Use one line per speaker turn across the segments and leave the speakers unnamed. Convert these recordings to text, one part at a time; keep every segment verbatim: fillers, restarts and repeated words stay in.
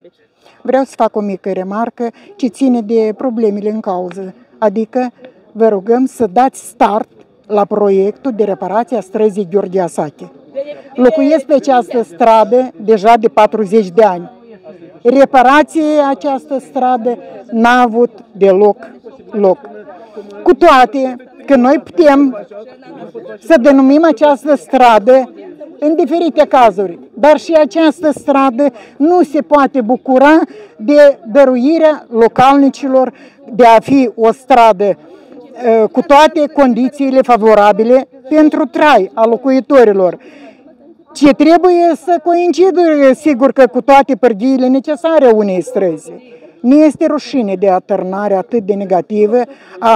Vreau să fac o mică remarcă ce ține de problemele în cauză, adică vă rugăm să dați start la proiectul de reparație a străzii Gheorghe Asache. Locuiesc pe această stradă deja de patruzeci de ani. Reparația această stradă n-a avut deloc loc. Cu toate că noi putem să denumim această stradă în diferite cazuri, dar și această stradă nu se poate bucura de dăruirea localnicilor de a fi o stradă cu toate condițiile favorabile pentru trai a locuitorilor. Ce trebuie să coincidă, sigur că cu toate pârghiile necesare unei străzi. Nu este rușine de atârnare atât de negativă a,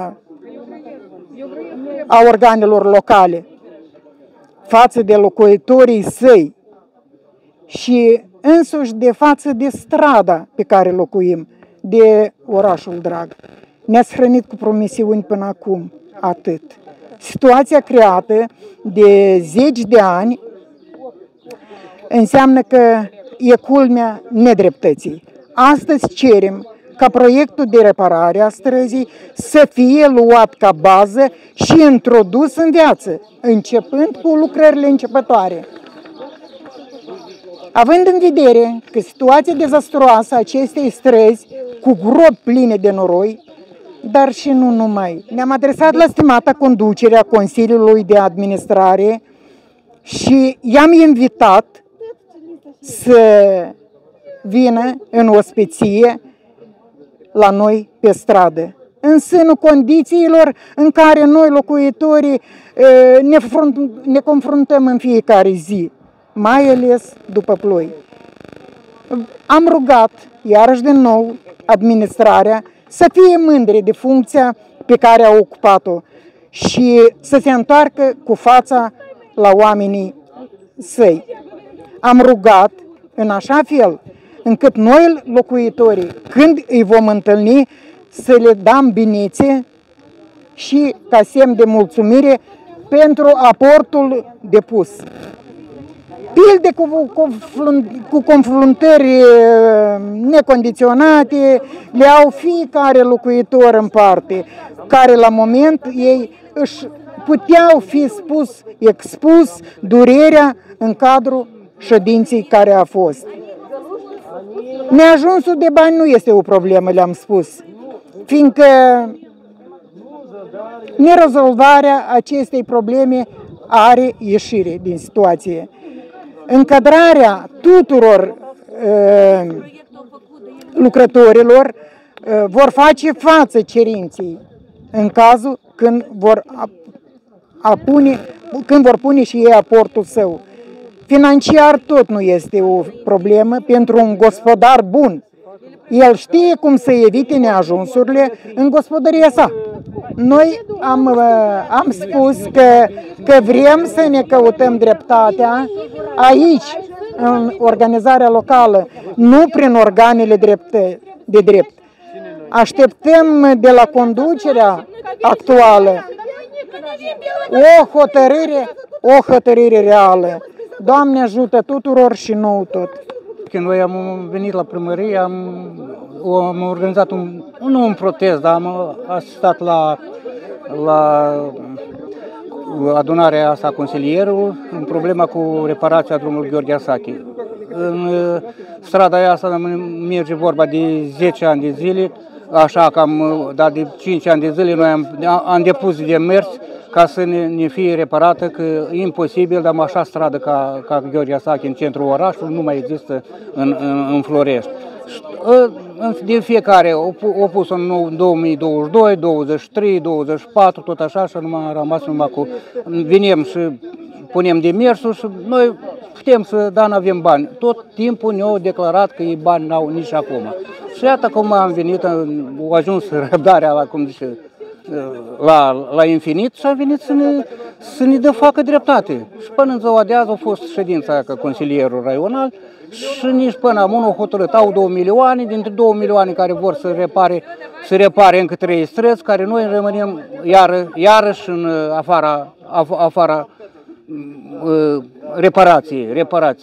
a organelor locale față de locuitorii săi și însuși de față de strada pe care locuim, de orașul drag. Ne-ați hrănit cu promisiuni până acum, atât. Situația creată de zeci de ani înseamnă că e culmea nedreptății. Astăzi cerem ca proiectul de reparare a străzii să fie luat ca bază și introdus în viață, începând cu lucrările începătoare. Având în vedere că situația dezastruoasă a acestei străzi, cu gropi pline de noroi, dar și nu numai, ne-am adresat la stimata conducere a Consiliului de Administrare și i-am invitat să vină în ospeție la noi pe stradă, în sânul condițiilor în care noi, locuitorii, ne, ne confruntăm în fiecare zi, mai ales după ploi. Am rugat, iarăși din nou, administrarea să fie mândre de funcția pe care a ocupat-o și să se întoarcă cu fața la oamenii săi. Am rugat în așa fel încât noi, locuitorii, când îi vom întâlni, să le dăm binițe și ca semn de mulțumire pentru aportul depus. Pilde cu, cu, cu confruntări necondiționate le au fiecare locuitor în parte, care la moment ei își puteau fi spus, expus durerea în cadrul ședinței care a fost. Neajunsul de bani nu este o problemă, le-am spus, fiindcă nerezolvarea acestei probleme are ieșire din situație. Încadrarea tuturor uh, lucrătorilor uh, vor face față cerinței în cazul când vor, apune, când vor pune și ei aportul său. Financiar tot nu este o problemă pentru un gospodar bun. El știe cum să evite neajunsurile în gospodăria sa. Noi am, am spus că, că vrem să ne căutăm dreptatea aici, în organizarea locală, nu prin organele drepte, de drept. Așteptăm de la conducerea actuală o hotărâre, o hotărâre reală. Doamne ajută tuturor și nouă tot.
Când noi am venit la primărie, am, am organizat un, nu un protest, dar am asistat la, la adunarea asta a consilierului în problema cu reparația drumului Gheorghe Asache. În strada aia asta merge vorba de zece ani de zile, așa că am dat de cinci ani de zile, noi am, am depus de mers ca să ne, ne fie reparată, că e imposibil, dar așa stradă ca, ca Gheorghe Asache în centrul orașului nu mai există în, în, în Florești. Din fiecare au pus în două mii douăzeci și doi, douăzeci și trei, douăzeci și patru, tot așa, și numai, am rămas numai cu... Venim și punem demersul și noi putem să, dar nu avem bani. Tot timpul ne-au declarat că ei bani n-au nici acum. Și iată cum am venit, au ajuns răbdarea la, cum zice, La, la infinit și a venit să ne, să ne dă facă dreptate. Și până în ziua de azi a fost ședința aia cu consilierul raional și nici până am unul hotărât. Au două milioane, dintre două milioane care vor să repare, să repare încă trei străzi, care noi rămânem iar, iarăși în afara, af, afara uh, reparației, reparației.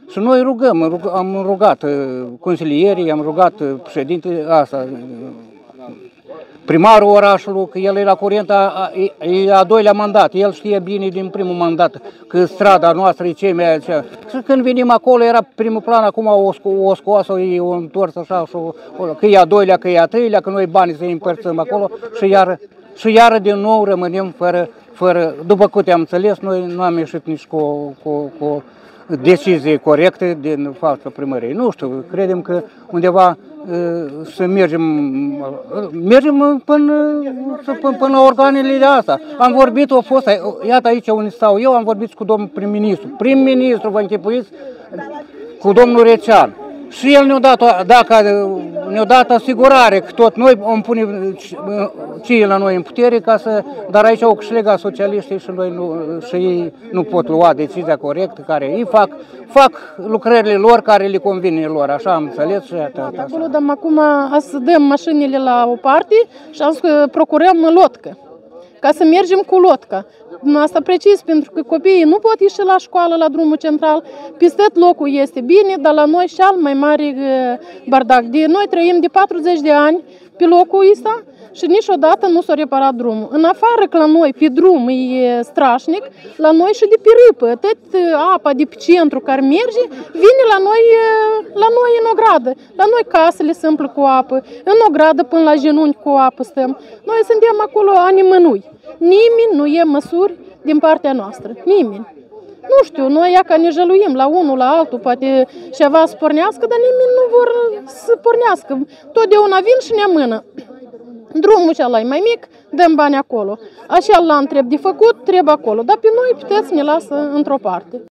Și noi rugăm, am rugat consilierii, am rugat președintele, asta, primarul orașului, că el e la curent, a, e a doilea mandat, el știe bine din primul mandat că strada noastră e cei mai... Și când venim acolo era primul plan, acum o, sco o scoasă, e o întors așa, și o, că e a doilea, că e a treilea, că noi banii să îi împărțăm acolo și iară, și iară din nou rămânem fără, fără, după câte am înțeles, noi nu am ieșit nici cu, cu, cu decizie corecte din fața primăriei. Nu știu, credem că undeva să mergem, mergem până, până, până la organele de asta. Am vorbit, a fost, iată aici unde stau eu, am vorbit cu domnul prim-ministru. Prim-ministru, vă închipuiți, cu domnul Recean. Și el ne-a dat, dacă ne-a dat asigurare că tot noi am pune cei la noi în putere, ca să, dar aici au câștigat socialiștii și, noi nu, și ei nu pot lua decizia corectă, care ei fac, fac lucrările lor care le convine lor, așa am înțeles și atât.
Acolo dăm acum să dăm mașinile la o parte și am să procurăm lotcă, ca să mergem cu lotca. Asta precis, pentru că copiii nu pot ieși la școală, la drumul central, peste locul este bine, dar la noi cel mai mare bardac. De noi trăim de patruzeci de ani pe locul ăsta și niciodată nu s-a reparat drumul. În afară că la noi pe drum e strașnic, la noi și de pe râpă, atât apa de pe centru care merge, vine la noi, la noi în ogradă. La noi casele se umplă cu apă, în ogradă până la genunchi cu apă stăm. Noi suntem acolo a nimănui. Nimeni nu ia măsuri din partea noastră. Nimeni. Nu știu, noi ea ca ne jăluim la unul, la altul, poate ceva să pornească, dar nimeni nu vor să pornească. Totdeauna vin și ne amână. Drumul cel mai mic, dăm bani acolo. Așa l-am trebuie de făcut, trebuie acolo. Dar pe noi puteți să ne lasă într-o parte.